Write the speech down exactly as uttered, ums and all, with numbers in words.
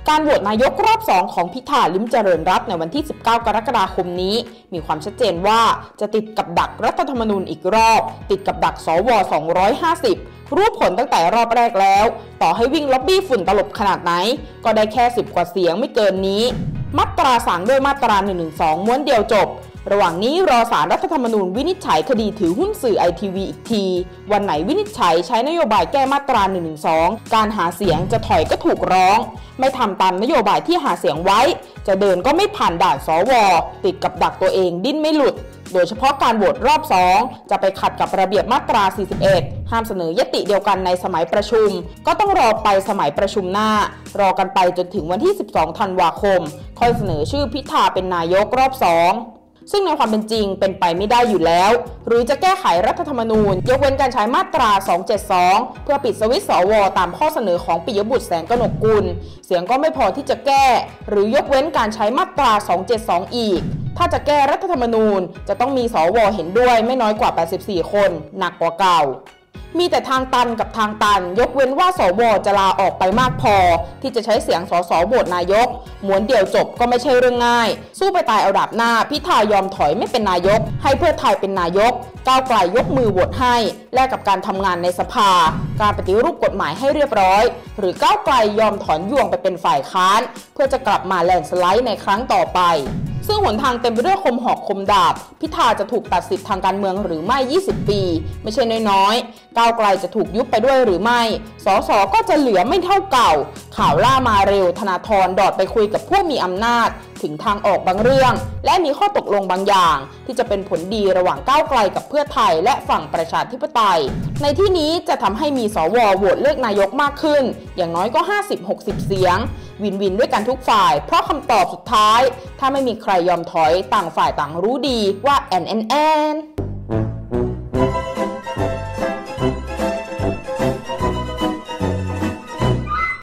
การโหวตนายกรอบสองของพิธาลิ้มเจริญรัตน์ในวันที่สิบเก้ากรกฎาคมนี้มีความชัดเจนว่าจะติดกับดักรัฐธรรมนูญอีกรอบติดกับดักสวสองร้อยห้าสิบรู้ผลตั้งแต่รอบแรกแล้วต่อให้วิ่งล็อบบี้ฝุ่นตลบขนาดไหนก็ได้แค่สิบกว่าเสียงไม่เกินนี้มาตราสั่งด้วยมาตราหนึ่งหนึ่งสองม้วนเดียวจบระหว่างนี้รอศาลรัฐธรรมนูญวินิจฉัยคดีถือหุ้นสื่อไอทีวีอีกทีวันไหนวินิจฉัยใช้นโยบายแก้มาตราหนึ่งหนึ่งสองการหาเสียงจะถอยก็ถูกร้องไม่ทำตามนโยบายที่หาเสียงไว้จะเดินก็ไม่ผ่านด่านสวติดกับดักตัวเองดิ้นไม่หลุดโดยเฉพาะการโหวตรอบสองจะไปขัดกับระเบียบมาตราสี่สิบเอ็ดห้ามเสนอยติเดียวกันในสมัยประชุมก็ต้องรอไปสมัยประชุมหน้ารอกันไปจนถึงวันที่สิบสองธันวาคมค่อยเสนอชื่อพิธาเป็นนายกรอบสองซึ่งในความเป็นจริงเป็นไปไม่ได้อยู่แล้วหรือจะแก้ไขรัฐธรรมนูญยกเว้นการใช้มาตราสองเจ็ดสองเพื่อปิดสวิตช์สวตามข้อเสนอของปิยบุตรแสงกนกกุลเสียงก็ไม่พอที่จะแก้หรือยกเว้นการใช้มาตราสองเจ็ดสองอีกถ้าจะแก้รัฐธรรมนูญจะต้องมีสวเห็นด้วยไม่น้อยกว่าแปดสิบสี่คนหนักกว่าเก่ามีแต่ทางตันกับทางตันยกเว้นว่าสวจะลาออกไปมากพอที่จะใช้เสียงสสโหวตนายกม้วนเดียวจบก็ไม่ใช่เรื่องง่ายสู้ไปตายเอาดาบหน้าพิธายอมถอยไม่เป็นนายกให้เพื่อไทยเป็นนายกก้าวไกลยกมือโหวตให้แลกกับการทำงานในสภาการปฏิรูปกฎหมายให้เรียบร้อยหรือก้าวไกลยอมถอนยวงไปเป็นฝ่ายค้านเพื่อจะกลับมาแลนด์สไลด์ในครั้งต่อไปซึ่งหนทางเต็มไปด้วยคมหอกคมดาบพิธาจะถูกตัดสิทธิ์ทางการเมืองหรือไม่ยี่สิบปีไม่ใช่น้อยๆก้าวไกลจะถูกยุบไปด้วยหรือไม่สสก็จะเหลือไม่เท่าเก่าข่าวล่ามาเร็วธนาธรดอดไปคุยกับผู้มีอำนาจถึงทางออกบางเรื่องและมีข้อตกลงบางอย่างที่จะเป็นผลดีระหว่างก้าวไกลกับเพื่อไทยและฝั่งประชาธิปไตยในที่นี้จะทำให้มีสวโหวตเลือกนายกมากขึ้นอย่างน้อยก็ ห้าสิบ หกสิบ เสียงวินวินด้วยกันทุกฝ่ายเพราะคำตอบสุดท้ายถ้าไม่มีใครยอมถอยต่างฝ่ายต่างรู้ดีว่าแอนแอนแอน